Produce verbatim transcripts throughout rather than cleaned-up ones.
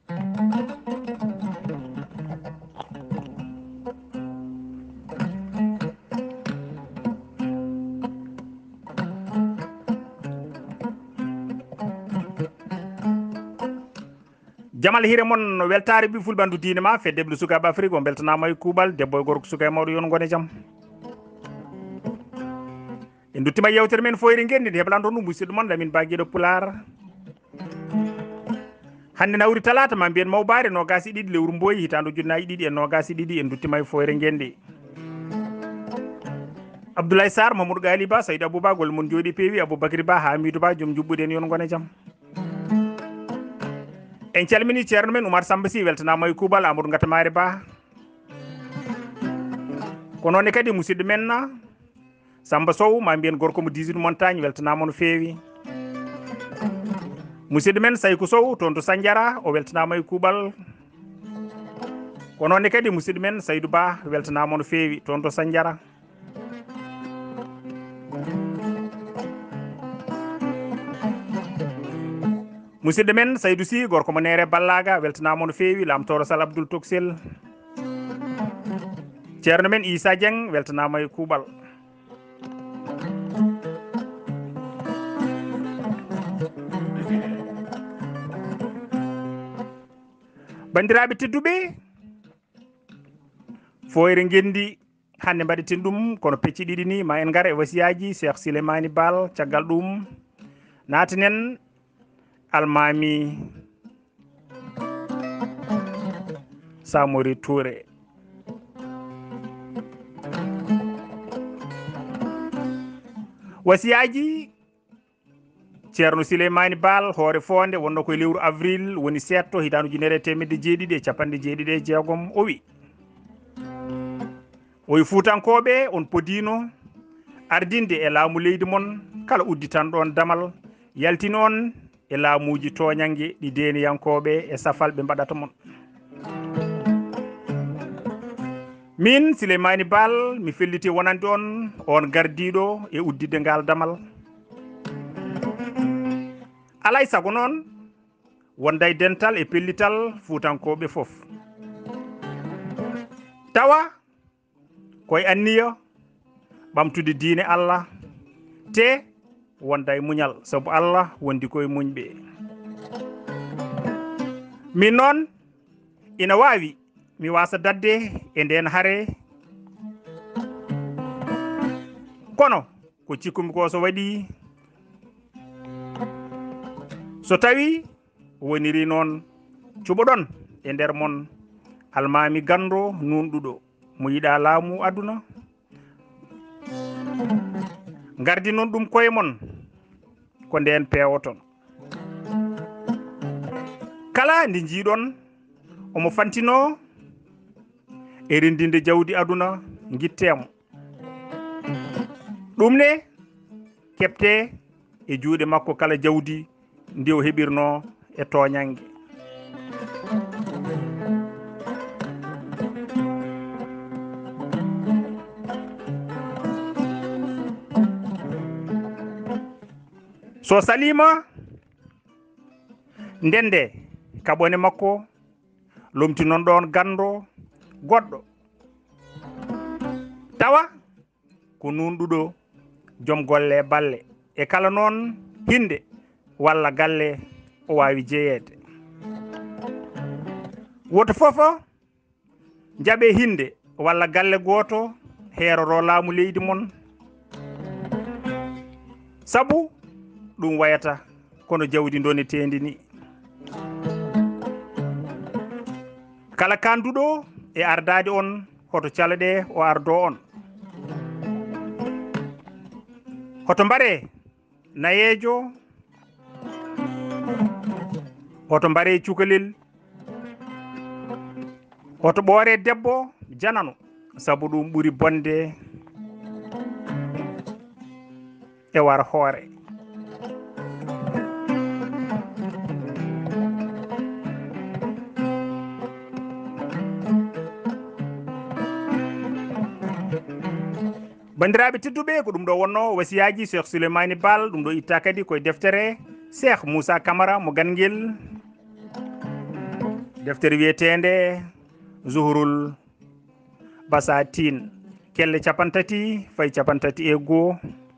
jamal hire mon weltare bi fulbandu diine ma fe deblu sukaɓe afrique o beltanama e kuuɓal debbo e gorko suka e mawɗo yon gone jaam en duttima yewtere men foyre gendi nde heɓlanto ɗum musidɗo moon lamin baguiɗo pular hande nawri talata ma mbiyen mawbare nogasi ɗiɗi lewru mboyi hitande ujunnaji ɗiɗi e nogasi ɗiɗi en duttima e foyre gendi abdoulaye sar mamadou gali ba saydou abouba golle mon jooɗi peewi aboubacry ba hamidou ba joom jubɓude en yon gone jaam en calmini ceerno men oumar samba sy weltanama e kuuɓal amadou gatamari ba ko noonne kadi musidɗo men samba sow ma mbiyen gorko mo dix-huit montagne weltanama no feewi musidɗo men saykou sow toon to sandiara o weltanama e kuuɓal ko noonne kadi musidɗo men saydou ba weltanama no feewi toon to sandiara musidɗo men saydou sy gorko mo nere ballaga weltanama no feewi lamtoro sal abdoul toksel ceerno men issa dieng weltanama e kuuɓal bandiraɓe tedduɓe foyre gendi hande mbaɗeten ɗum kono pecci ɗiɗi ni ma en gar e wasiyaji cheikh souleymani bal caggal ɗum natanen almami samori touré wasiyaji ceerno souleymani bal hoore fonde wonno koye lewru avril woni setto hitande ujunere temedde jeeɗiɗi e capanɗe jeeɗiɗi e jeegom o wi o wi fuutankoɓe on podino ardinde e laamu leydi moon kala udditanɗon damal yaltini on e laamuji toñangue ɗi deniyankoɓe e safal ɓe mbaɗata moon min souleymani bal mi felliti wonande on on gardiɗo e uddide ngal damal alay saago noon wonday dental e pellital fuutankoɓe foof tawa koye anniya ɓamtude diine allah te wonday muñal saabu allah wondi koye muñɓe min noon ina wawi mi wasa dadde e nden haare kono ko cikkumi ko so waɗi so tawi woniri noon cuɓoɗon e nder mon almami gando nunɗuɗo mo yiɗa laamu aduna gardi noon ɗum koye mon ko nden peewoton kala ndi jiiɗon omo fantino e rendinde jawdi aduna guittemo ɗum ne kepte e juuɗe makko kala jawdi ndi o heɓirno e toñangue so salima ndende kaɓone makko lomti non ɗon gando goɗɗo tawa ko nunɗuɗo joom golle balle e kala noon hinde walla galle o wawi jeeyede woto fofo jaaɓe hinde walla galle goto heeroro laamu leydi mon sabu ɗum wayata kono jawdi donetendi ni kala kanduɗo e ardade on hoto caloɗe o ardo on hoto mbare nayejo hoto mbare cukalel hoto ɓoore debbo janano sabu ɗum ɓuri bonde e war hoore bandiraɓe tedduɓe ko ɗum ɗo wonno wasiyaji cheikh souleymani bal ɗum ɗo itta kadi koye deftere cheikh moussa camara mo ganguel deftere wiyetende Zuhrul Basatin kelle capantati fay capantati e goo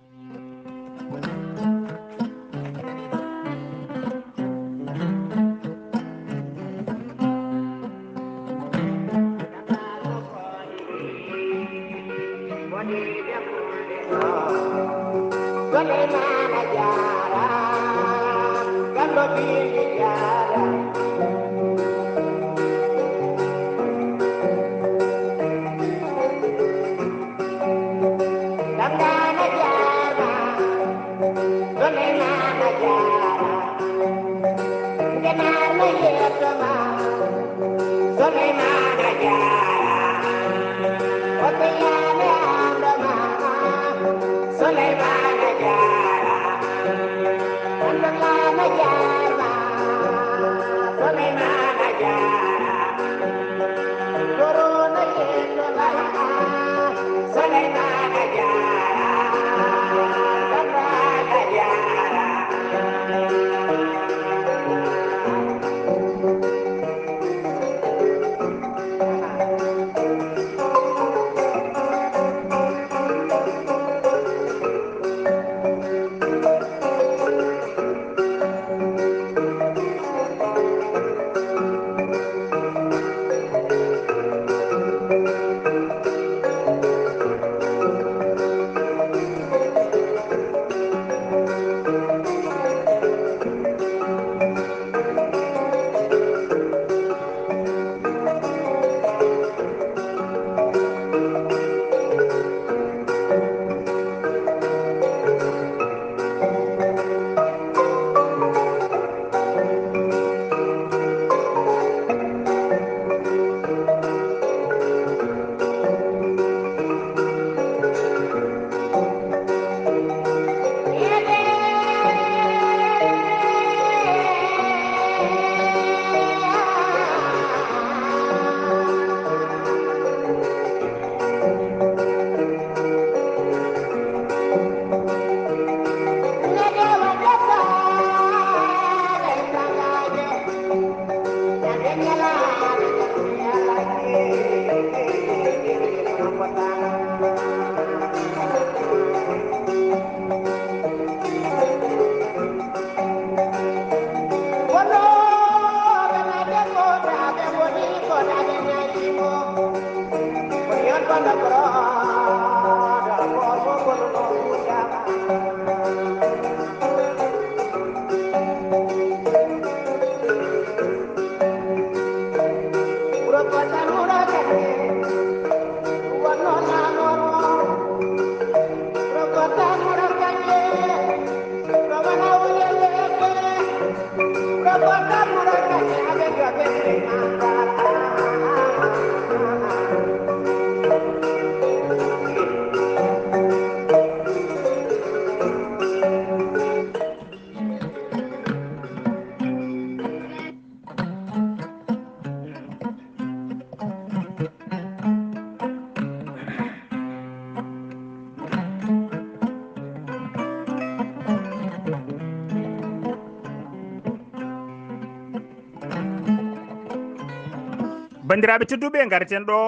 bandiraɓe tedduɓe garten ɗo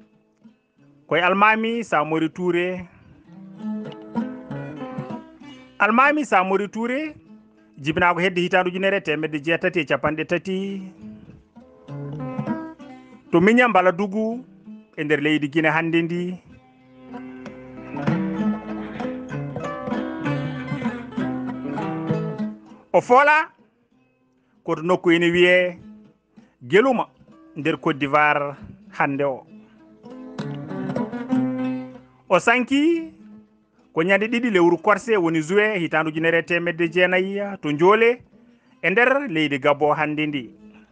koye almami Samori Touré almami Samori Touré jibina ko hedde hitande ujunere temedde jeetati e capanɗe tati to miñam bala dugu e nder leydi Guinée hande ndi o foola koto nokku ene wiye Geluma nder Côte d'Ivoire hande o o sanki ko ñande ɗiɗi lewru korse woni juin hitande ujunere temedde jeenayyi to Njoole e nder leydi Gabon hande ndi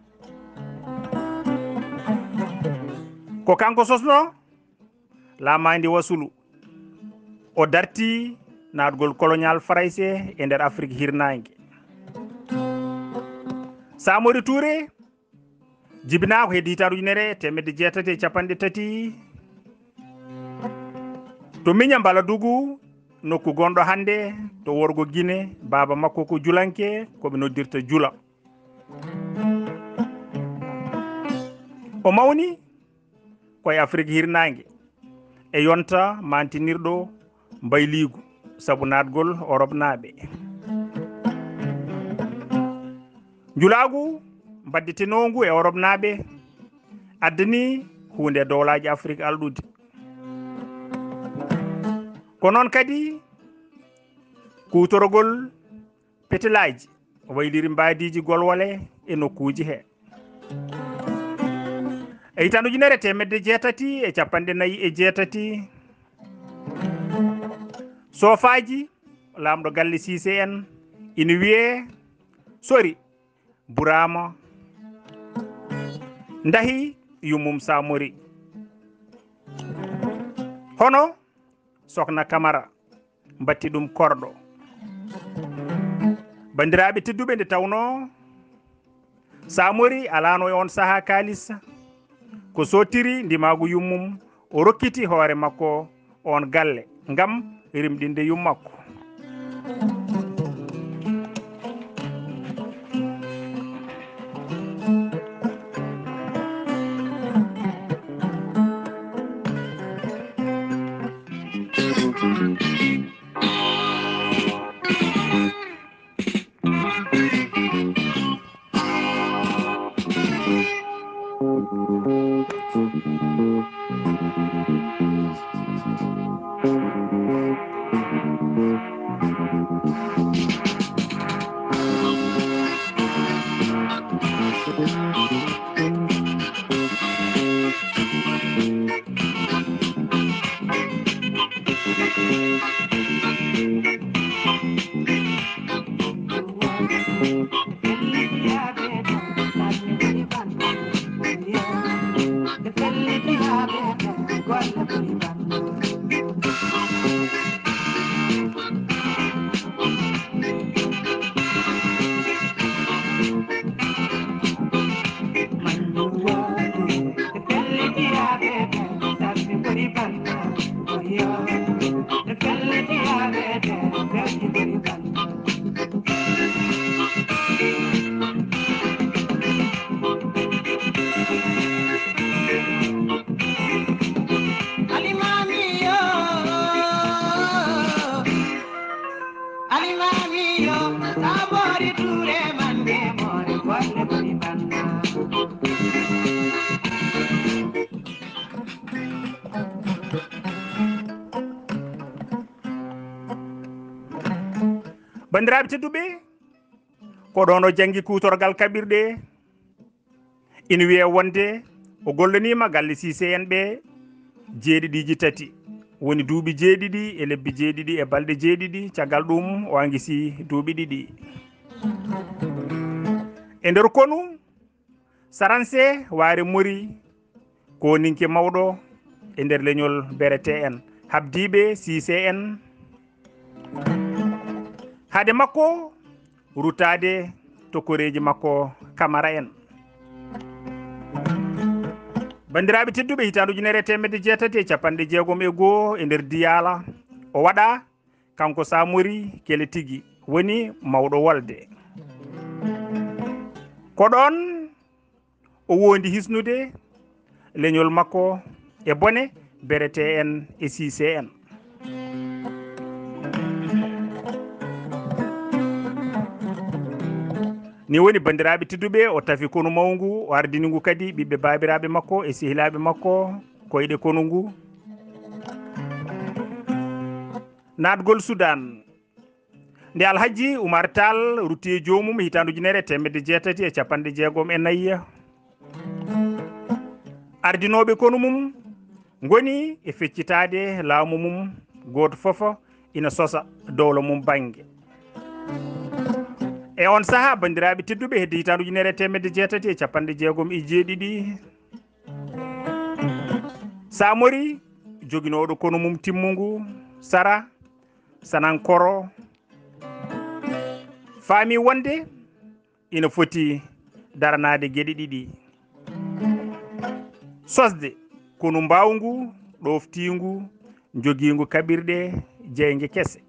ko kanko sosno lamadi wasulu o darti naatgol colonial français e nder Afrique hirnangue Samori Touré jibina ko heddi hitande ujunere temedde jeetati e capanɗe tati to miña mbala dugu nokku gonɗo hande to worgo Guinée baba makko ko julanke koɓe noddirta jula o mawni koye Afrique hirnangue e yonta mantinirɗo mbayligu saabu natgol Europe naaɓe julagu baddetenogu e Europe naaɓe addani hunde dowlaji Afrique alɗude ko noon kadi kutorogol petelaji wayliri mbadiji golwole e nokkuji he e hitande ujunere temedde jeetati e capanɗe nayyi e jeetati sofaji lamɗo galle Cissé en ina wiye sori Burama ndahi yummum Samori hono Sokna Camara batti ɗum korɗo bandiraɓe tedduɓe nde tawno Samori alano e on saaha kalis ko sotiri ndimagu yummum o rokkiti hoore makko on galle ngam rimɗinde yummakko bandiraɓe tedduɓe ko ɗon o janggi kutorgal kaɓirɗe ina wiye wonde o gollanima galle Cissé en ɓe jeeɗiɗiji tati woni duuɓi jeeɗiɗi e lebbi jeeɗiɗi e balɗe jeeɗiɗi caggal ɗum o anguisi duuɓi ɗiɗi e nder konu Saranse waare mori ko ninke mawɗo e nder leñol berete en habdiɓe Cissé en hade makko rutade to koreji makko Camara en bandiraɓe tedduɓe hitande ujunere temedde jeetati e capanɗe jeegom e goho e nder Diyala o waɗa kanko Samori kele tigui woni mawɗo wolde ko ɗon o wondi hisnude leñol makko e bone berete en e Cissé en ni woni bandiraɓe tedduɓe o tafi konu mawngu o ardini ngu kadi ɓiɓɓe babiraɓe makko e sehilaɓe makko koyɗe konu ngu natgol Sudan nde Alhaji Oumar Tall rutti e jomum hitande ujunere temedde jeetati e capanɗe jeegom e nayyi ardinoɓe konu mum goni e feccitade laamu mum goto foof ina sosa dowla mum banggue e on saaha bandiraɓe tedduɓe hedde hitande ujunere temedde jeetati e capanɗe jeegom e jeeɗiɗi Samori joguinoɗo kono mum timmugu Sara Sanankoro faami wonde ina foti daranade gueɗe ɗiɗi sosde kono mbawngu ɗoftingu jogingu kaɓirɗe jeygue kesse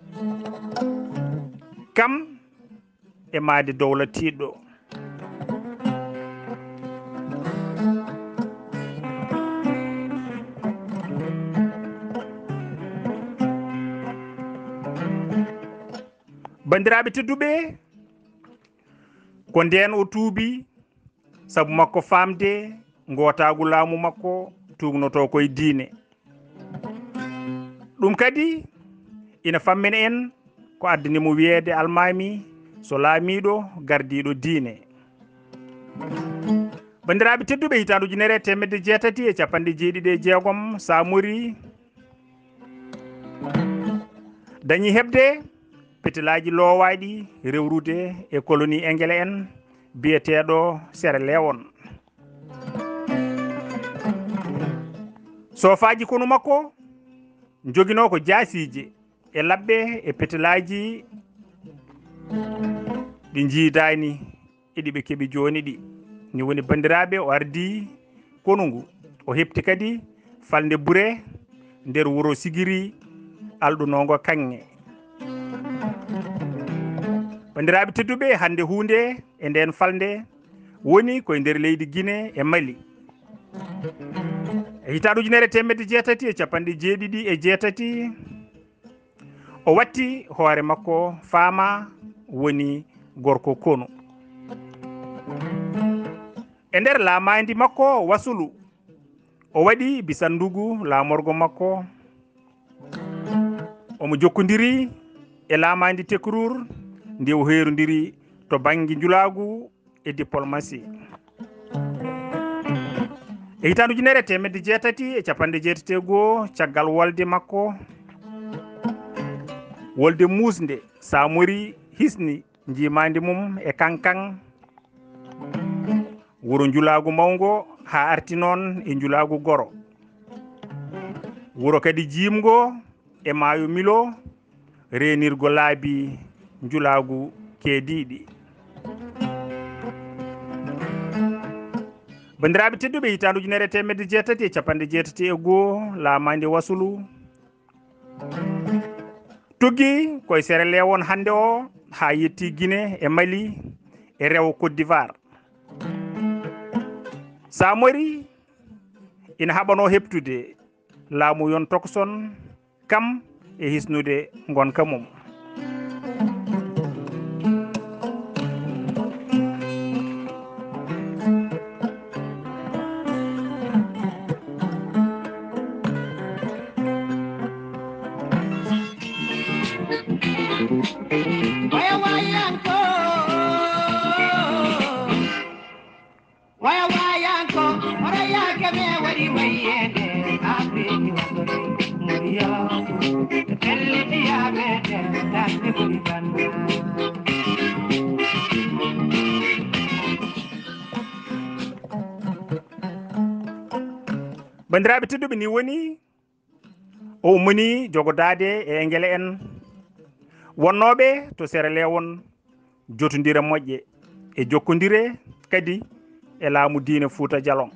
kam e maade dowla tiɗɗo bandiraɓe tedduɓe ko nden o tuubi sabu makko famde gotagu laamu makko tugnoto koye diine ɗum kadi ina fammina en ko addanimo wiyeede almami so laamiɗo gardiɗo diine bandiraɓe tedduɓe hitande ujunere temedde jeetati e capanɗe jeeɗiɗi e jeegom Samori dañi hebde petelaji lowaɗi rewrude e colonie Englais en biyeteɗo Sierra Leone sofaji kono makko jogino ko jaasiji e labbe e petelaji ɗi jiidani e ɗiɓe keeɓi joni ɗi ni woni bandiraɓe o ardi konungu o hepti kadi falde bure nder wuro Sigiri alɗunongo Kanŋe bandiraɓe tedduɓe hande hunde e nden falde woni koye nder leydi Guinée e Mali e hitande ujunere temedde jeetati e capanɗe jeeɗiɗi e jeetati o watti hoore makko faama woni gorko kono e nder laamadi makko wasulu o waɗi bisandugu laamorgo makko omo jokkodiri e laamadi Tekruur nde o heerondiri to banggue njulagu e diplomatie e hitande ujunere temedde jeetati e capanɗe jeetati e goho caggal wolde makko wolde musde Samori hisni jimadi mum e kankan wuro njulagu mawgo ha arti noon e njulagu goro wuro kadi jimgo e maayo Milo renirgo laabi njulagu keediɗi bandiraɓe tedduɓe hitande ujunere temedde jeetati e capanɗe jeetati e goho laamade wasulu tuggi koye Sierra Leone hande o ha yetti Guinée e Mali e rewo Côte d'Ivoire Samori ina haɓano heptude laamu yon tokson kam e hisnude gonka mum bandiraɓe tedduɓe ni woni o moni jogodade e Englais en wonnoɓe to Sierra Leone jotodira moƴƴe e jokkodire kadi e laamu diine Fouta Djalon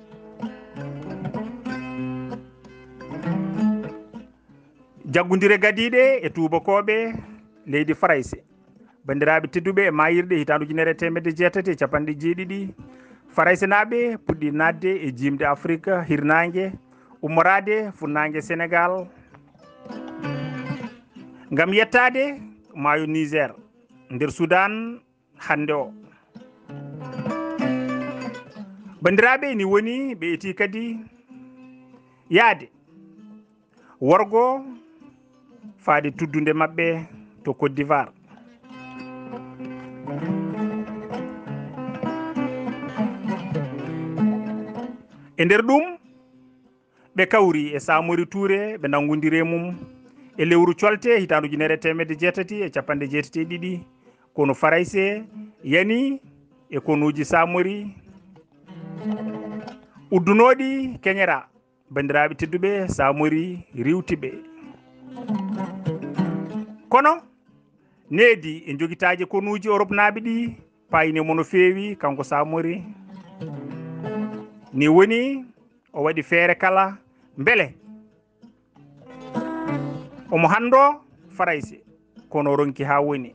jaggodire gadiɗe e tubakoɓe leydi Farayse bandiraɓe tedduɓe e mayirɗe hitande ujunere temedde jeetati e capanɗe jeeɗiɗi Farayse naɓe puɗɗi nadde e jimde Afrique hirnangue ummorade funnangue Sénégal gam yettade maayo Niger nder Soudan hande o bandiraɓe ni woni ɓe eti kadi yaade worgo faade tuddude mabɓe to Côte d'Ivoire e nder ɗum ɓe kawri e Samori Touré ɓe nangodiri mum e lewru colte hitande ujunere temedde jeetati e capanɗe jeetati e ɗiɗi kono Farayse yani e konuji Samori uddunoɗi keñera bandiraɓe tedduɓe Samori riwtiɓe kono needi e joguitaji konuji Europe naaɓe ɗi payinimo no feewi kanko Samori ni woni o waɗi feere kala beele omo hando Farayse kono ronki ha woni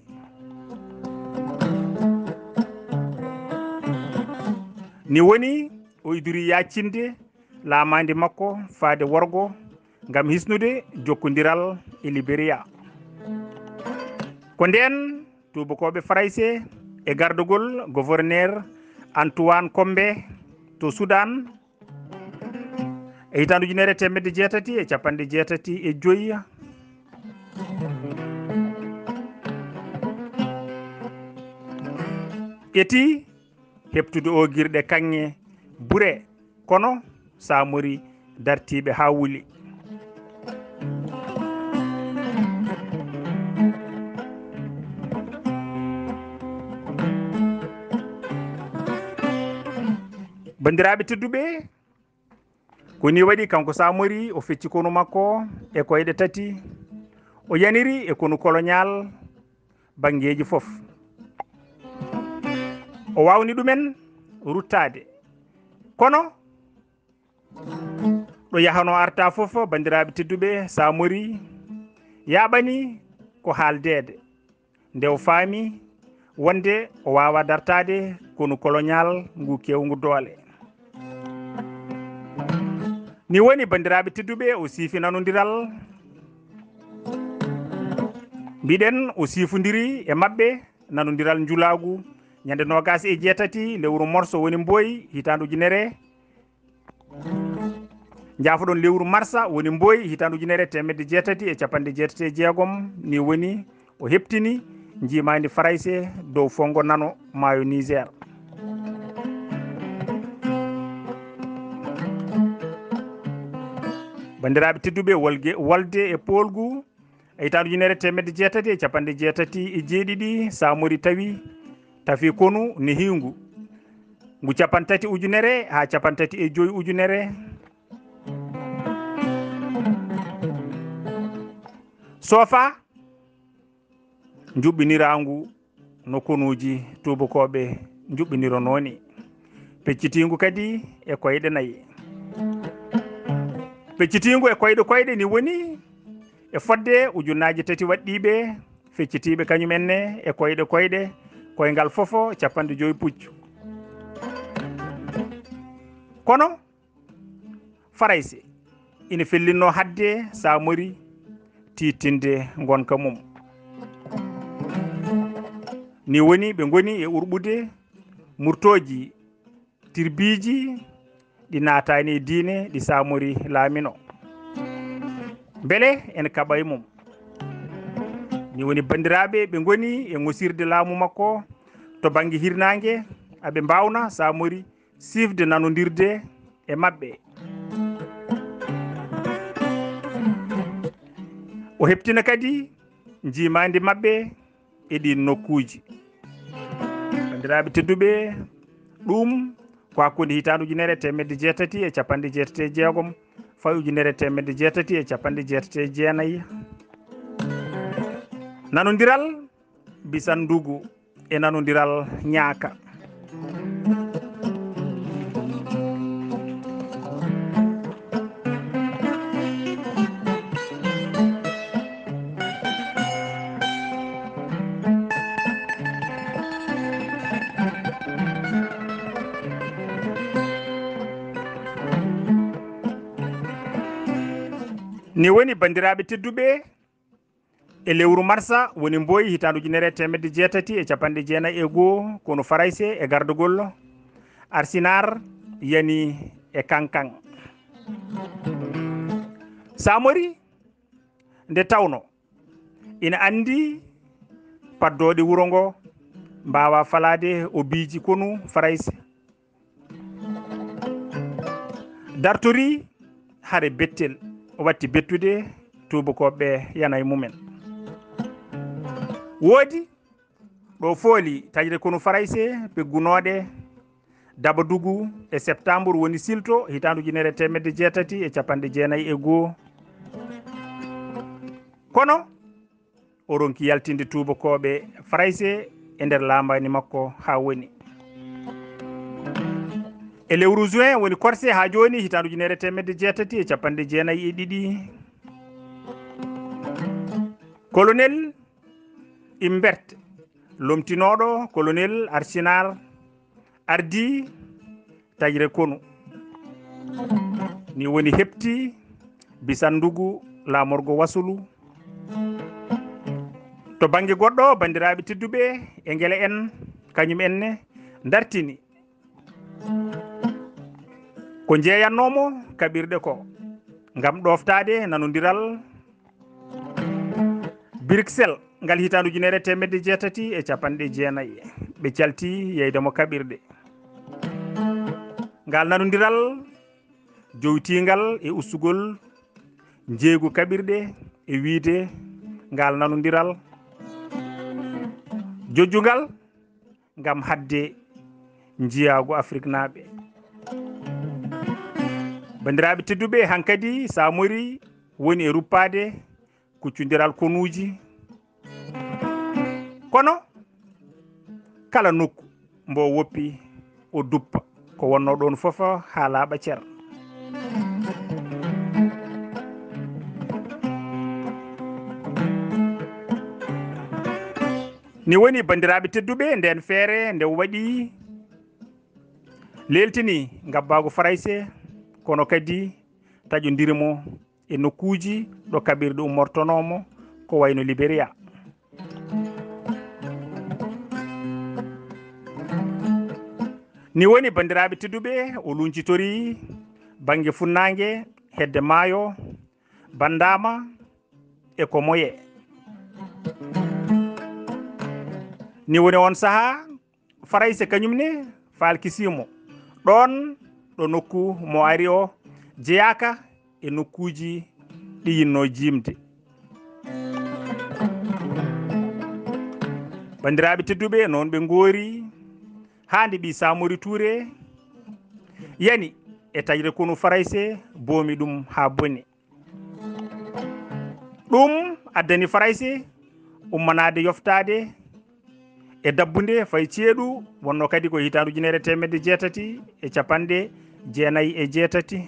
ni woni o idori yaccinde laamade makko faade worgo gam hisnude jokkodiral e Libéria ko nden tubakoɓe Français e gardugol gouverneur Antoine Kombe to Sudan e hitande ujunere temedde jeetati e capanɗe jeetati e joyyi ƴeti heptude o guirɗe kanŋe Bouré kono Samori dartiɓe ha wuuli. bandiraɓe tedduɓe koni waɗi kanko Samori o fecci kono makko e koyɗe tati o yaniri e kono colonial banggueji foof o wawni ɗumen ruttade kono ɗo yahano arta foof bandiraɓe tedduɓe Samori yaɓani ko haaldede nde o faami wonde o wawa dartade kono colonial ngu kewgu doole. Ni woni bandiraɓe tedduɓe o siifi nanodiral mbiɗen o siifodiri e mabɓe nanodiral julagu ñande nogas e jeetati lewru morso woni Mboyi hitande ujunere jaafoɗon lewru marsa woni Mboyi hitande ujunere temedde jeetati e capanɗe jeetati e jeegom ni woni o heptini jimadi Français dow fongo nano maayo Niger. bandiraɓe tedduɓe wolge wolde e polgu e hitande ujunere temedde jeetati e capanɗe jeetati e jeeɗiɗi Samori tawi tafi konu ni hingu ngu capantati ujunere ha capantati e joyi ujunere sofa juɓɓiniragu no konuji tubakoɓe juɓɓinirononi peccitigu kadi e koyɗe nayyi. Feccitigu e koyɗe koyɗe ni woni e fodde ujunnaji tati waɗɗiɓe feccitiɓe kañumenne e koyɗe koyɗe koyngal fofo capanɗe joyi puccu kono Français ina fellinno hadde Samori titinde gonka mum ni woni ɓe goni e urɓude murtoji tirbiji ɗi natani e diine ɗi Samori laamino beele ene kaɓay mum ni woni bandiraɓe ɓe goni e gosirde laamu makko to banggue hirnangue aɓe mbawna Samori sifde nanodirde e mabɓe o heptina kadi jimadi mabɓe e ɗin nokkuji. bandiraɓe tedduɓe ɗum ko hakkude hitande ujunere temedde jeetati e capanɗe jeetati e jeegom fayi ujunere temedde jeetati e capanɗe jeetati e jeenayyi nanodiral Bisandugu e nanodiral ñaaka. ni woni bandiraɓe tedduɓe e lewru marsa woni Mboyi hitande ujunere temedde jeetati e capanɗe jeenayyi e goho kono Français e gardugol Arsinar yani e kankan. Samori nde tawno ina andi paddode wuro ngo mbawa falade o biiji konu Français dartori haare bettel o watti bettude tubakoɓe yana e mumen woodi ɗo fooli taƴde kono Français peggunoɗe Dabadugu e septembre woni silto hitande ujunere temedde jeetati e capanɗe jeenayyi e goho kono o ronki yaltinde tubakoɓe Français e nder lambani makko ha woni e lewru juin woni corse ha joni hitande ujunere temedde jeetati e capanɗe jeenayyi e ɗiɗi colonel Imbert lomtinoɗo colonel Arsinar ardi taƴre konu ni woni hepti Bisandugu lamorgo wasulu to to bangi goɗɗo bandiraɓe tedduɓe e ngele en kañum enne dartini ko jeeyannomo kaɓirɗe ko ngam ɗoftade nanodiral Bruxelles ngal hitande ujunere temedde jeetati e capanɗe jeenayyi ɓe calti yeydemo kaɓirɗe ngal nanodiral jowtingal e ustugol jeeygu kaɓirɗe e wiide ngal nanodiral jojjugal ngam hadde jiyagu Afrique naaɓe bandiraɓe tedduɓe hankadi sa mori woni e ruppade kuccodiral konuji kono kala nokku mbo woppi o duppa ko wonno ɗon foof ha laaɓa cer ni woni bandiraɓe tedduɓe nden feere nde waɗi leltini ngabbago Farayse kono kadi taƴodirimo e nokkuji ɗo kaɓirɗe ummortonomo ko wayno Libéria ni woni bandiraɓe tedduɓe o luncitori banggue funnague hedde maayo bandama e ko moye ni woni on saaha Farayse kañumne falkisimo ɗon ɗo nokku mo ari o jeyaka e nokkuji ɗi yinno jimde bandiraɓe tedduɓe noon ɓe goori hande ɓi Samori Touré yani e taƴre konu Farayse boomi ɗum ha boni ɗum addani Farayse ummanade yoftade e dabbude fay ceeɗu wonno kadi ko hitande ujunere temedde jeetati e capanɗe jeenayyi e jeetati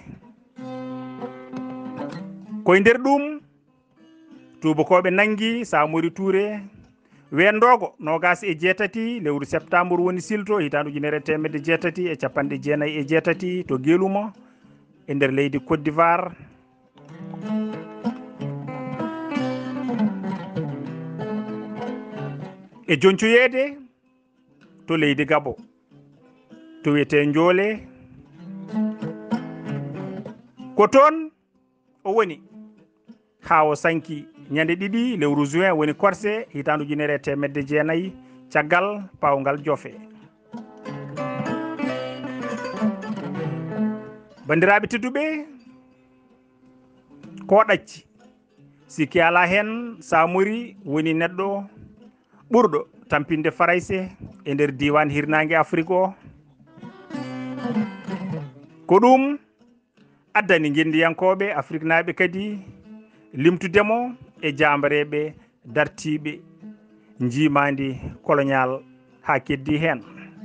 koye nder ɗum tubakoɓe nangi Samori Touré wendogo nogas e jeetati lewru septembre woni silto hitande ujunere temedde jeetati e capanɗe jeenayyi e jeetati to Gueluma e nder leydi Côte d'Ivoire e joncoyede to leydi Gabo to wiyete Njoole ko toon o woni ha o sanki ñande ɗiɗi lewru juin woni korse hitande ujunere temedde jeenayyi caggal pawgal Jofe bandiraɓe tedduɓe ko ɗacci sikki ala hen Samori woni neɗɗo ɓurɗo tampinde Farayse e nder diwan hirnangue Afrique o ko ɗum addani guendiyankoɓe Afrique naaɓe kadi limtudemo e jambareɓe dartiɓe jimadi colonial ha keddi hen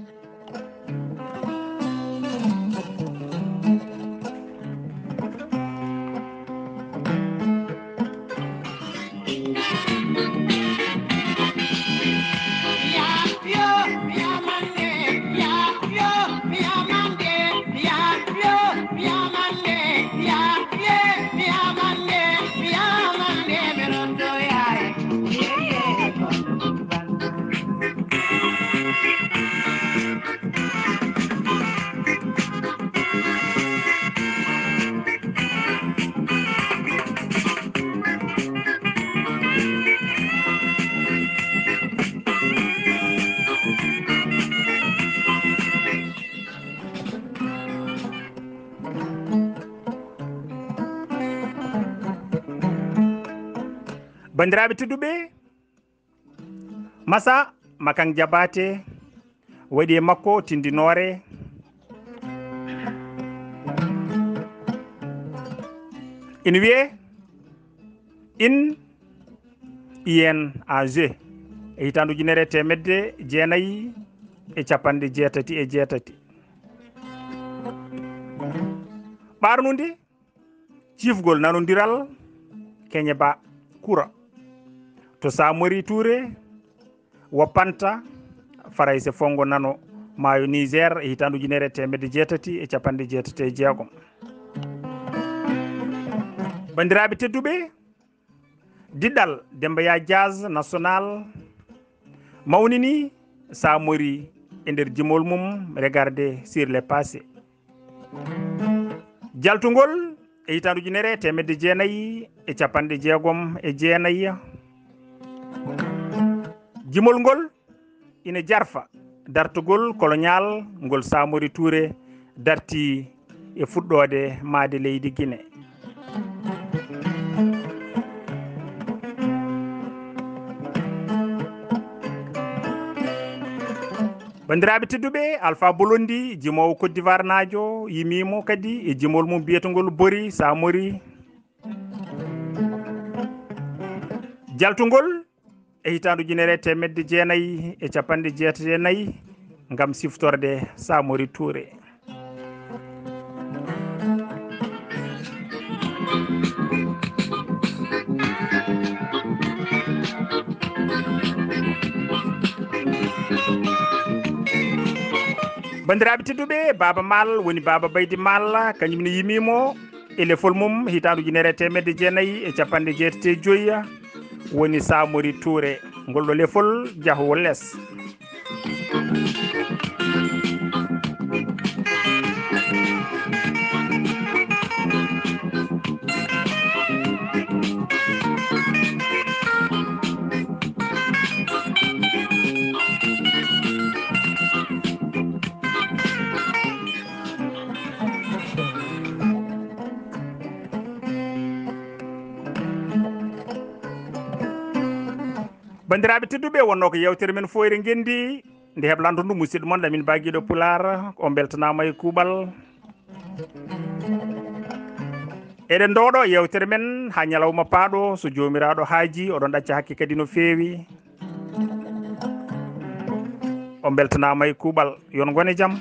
bandiraɓe tedduɓe Massa Makan Diabaté waɗi e makko tindinore ina wiye in I N A G e hitande ujunere temedde jeenayyi e capanɗe jeetati e jeetati ɓarnude cifgol nanodiral Keñeba Kura to Samori Touré woppanta Farayse fongo nano maayo Niger e hitande ujunere temedde jeetati e capanɗe jeetati e jeegom bandiraɓe tedduɓe diddal Demba Jazz national mawnini Samori e nder jimol mum regarder sur le passé jaltugol e hitande ujunere temedde jeenayyi e capanɗe jeegom e jeenayyi jimol ngol ina jarfa dartugol colonial ngol Samori Touré darti e fuɗɗode maade leydi Guinée. bandiraɓe tedduɓe Alpha Bolondi jimowo Côte d'Ivoire najo yimimo kadi e jimol mum biyetogol Bori Samori jaltugol e hitande ujunere temedde jeenayyi e capanɗe jeetati e nayyi ngam siftorde Samori Touré. bandiraɓe tedduɓe Baba Mal woni Baba Baydi Mal kañumne yimimo e lefol mum hitande ujunere temedde jeenayyi e capanɗe jeetati e joyyi woni Samori Touré ngol ɗo lefol jahowol less. bandiraɓe tedduɓe wonno ko yewtere men foyre gendi nde heblanto ndu musidɗo moon Lamine Baguiɗo Pular o beltanama e kuuɓal eɗen dowɗo yewtere men ha ñalawma paaɗo so jomiraɗo haaji oɗon ɗacca hakke kadi no feewi o beltanama e kuuɓal yon gone jaam.